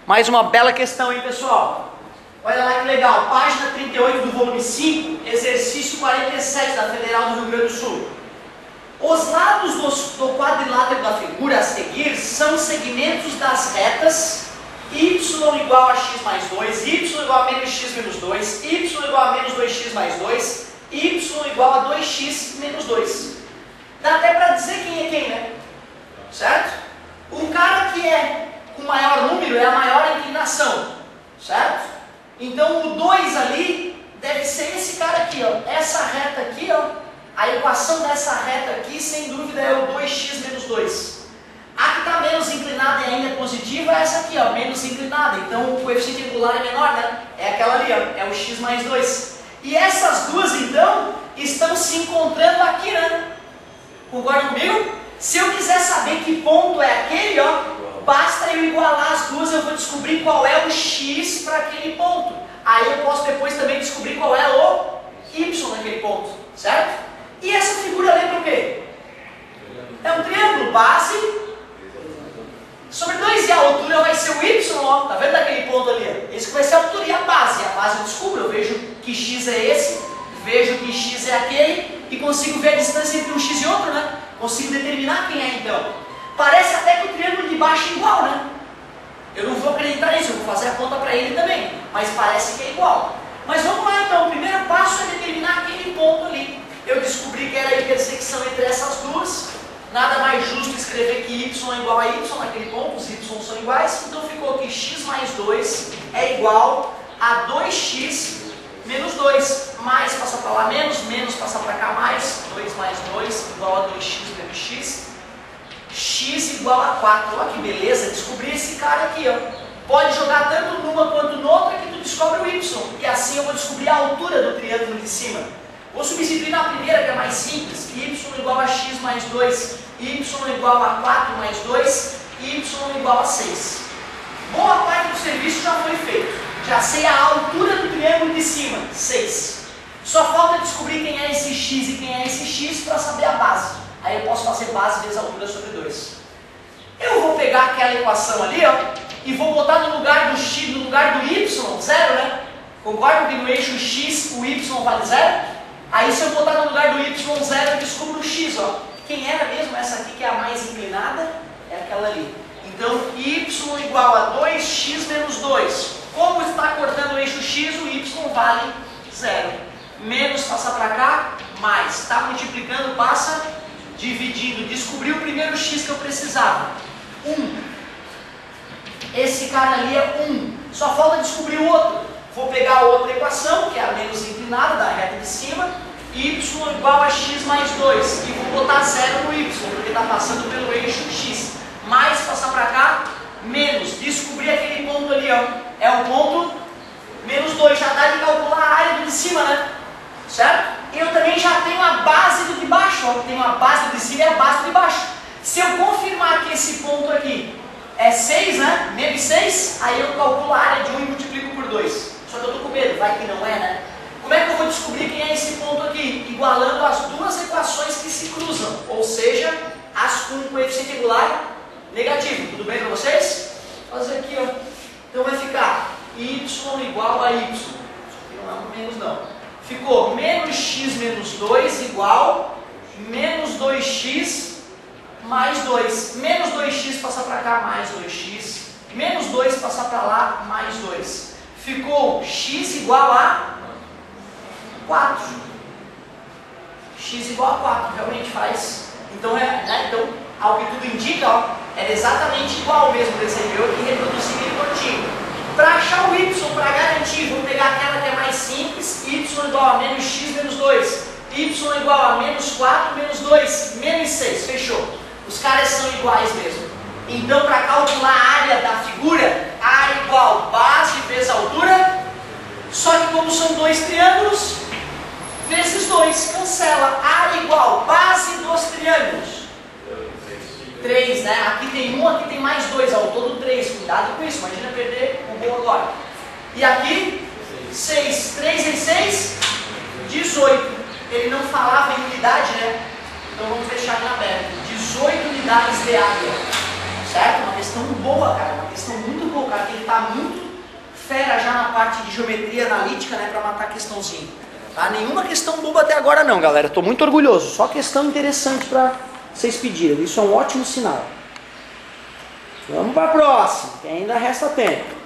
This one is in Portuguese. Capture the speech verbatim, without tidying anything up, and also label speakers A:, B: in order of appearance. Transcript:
A: Mais uma bela questão, hein, pessoal? Olha lá que legal, página trinta e oito do volume cinco, exercício quarenta e sete da Federal do Rio Grande do Sul. Os lados do, do quadrilátero da figura a seguir são segmentos das retas y igual a x mais dois, y igual a menos x menos dois, y igual a menos dois x mais dois, y igual a dois x menos dois. Dá até para dizer quem é quem, né? Certo? O cara que é com maior número é a maior inclinação, certo? Então o dois ali deve ser esse cara aqui, ó. Essa reta aqui, ó. A equação dessa reta aqui, sem dúvida, é o dois x menos dois. A que está menos inclinada e ainda positiva é essa aqui, ó, menos inclinada. Então o coeficiente angular é menor, né? É aquela ali, ó, é o x mais dois. E essas duas, então, estão se encontrando aqui, né? Concorda comigo? Se eu quiser saber que ponto é aquele, ó, basta eu igualar as duas, eu vou descobrir qual é o x para aquele ponto. Aí eu posso depois também descobrir qual é o y naquele ponto, certo? E essa figura lembra o quê? É um triângulo, base sobre dois, e a altura vai ser o y, ó, tá vendo aquele ponto ali? Esse que vai ser a altura e a base. A base eu descubro, eu vejo que x é esse, vejo que x é aquele, e consigo ver a distância entre um x e outro, né? Consigo determinar quem é então. Parece até que o triângulo de baixo é igual, né? Eu não vou acreditar nisso, eu vou fazer a conta para ele também, mas parece que é igual. Mas vamos lá então, o primeiro passo é determinar aquele ponto ali. Eu descobri que era a intersecção entre essas duas. Nada mais justo escrever que y é igual a y naquele ponto, os y são iguais. Então ficou que x mais dois é igual a dois x menos dois. Mais passa para lá menos, menos passa para cá mais. dois mais dois igual a dois x menos x. X igual a quatro. Olha que beleza, descobri esse cara aqui, ó. Pode jogar tanto numa quanto noutra que tu descobre o y. E assim eu vou descobrir a altura do triângulo de cima. Vou substituir na primeira, que é mais simples, y igual a x mais dois, y igual a quatro mais dois, y igual a seis. Boa parte do serviço já foi feito. Já sei a altura do triângulo de cima, seis. Só falta descobrir quem é esse x e quem é esse x para saber a base. Aí eu posso fazer base vezes a altura sobre dois. Eu vou pegar aquela equação ali, ó, e vou botar no lugar do x, no lugar do y, zero, né? Concordam que no eixo x o y vale zero? Aí se eu botar no lugar do y zero, eu descubro o x, ó. Quem era mesmo essa aqui que é a mais inclinada? É aquela ali. Então, y igual a dois x menos dois. Como está cortando o eixo x, o y vale zero. Menos passa para cá, mais. Está multiplicando, passa dividindo. Descobri o primeiro x que eu precisava. um. Esse cara ali é um. Só falta descobrir o outro. Vou pegar a outra equação, que é a menos inclinada da reta de cima, y igual a x mais dois, e vou botar zero no y, porque está passando pelo eixo x. Mais passar para cá, menos. Descobrir aquele ponto ali, ó, é o ponto menos dois. Já dá de calcular a área do de cima, né? Certo? E eu também já tenho a base do de baixo, ó. Tenho a base do de cima e a base do de baixo. Se eu confirmar que esse ponto aqui é seis, né? Menos seis, aí eu calculo a área de um e multiplico por dois. Só que eu estou com medo, vai que não é, né? Como é que eu vou descobrir quem é esse ponto aqui? Igualando as duas equações que se cruzam, ou seja, as com coeficiente angular negativo. Tudo bem para vocês? Vou fazer aqui, ó. Então vai ficar y igual a y. Isso aqui não é um menos não. Ficou menos x menos dois igual menos dois x mais dois. Menos dois x passa para cá, mais dois x. Menos dois passa para lá, mais dois. Ficou x igual a quatro. X igual a quatro, realmente faz. Então, é, né? Então ao que tudo indica, ó, era exatamente igual mesmo. Recebeu aqui e reproduzi ele contigo. Para achar o y, para garantir, vou pegar aquela que é mais simples. Y igual a menos x menos dois. Y igual a menos quatro menos dois. Menos seis. Fechou. Os caras são iguais mesmo. Então, para calcular a área da figura, área igual base vezes altura, só que como são dois triângulos, vezes dois, cancela. Área igual base dos triângulos. três, né? Aqui tem um, aqui tem mais dois, ao todo três. Cuidado com isso, imagina perder o gol agora. E aqui, seis. três em seis, dezoito. Ele não falava em unidade, né? Então vamos deixar ele aberto. dezoito unidades de área. Certo? Uma questão boa, cara. Uma questão muito boa, cara. Tem que estar fera já na parte de geometria analítica, né, para matar a questãozinha. Tá? Nenhuma questão boba até agora não, galera. Estou muito orgulhoso. Só questão interessante para vocês pedirem. Isso é um ótimo sinal. Vamos para a próxima, que ainda resta tempo.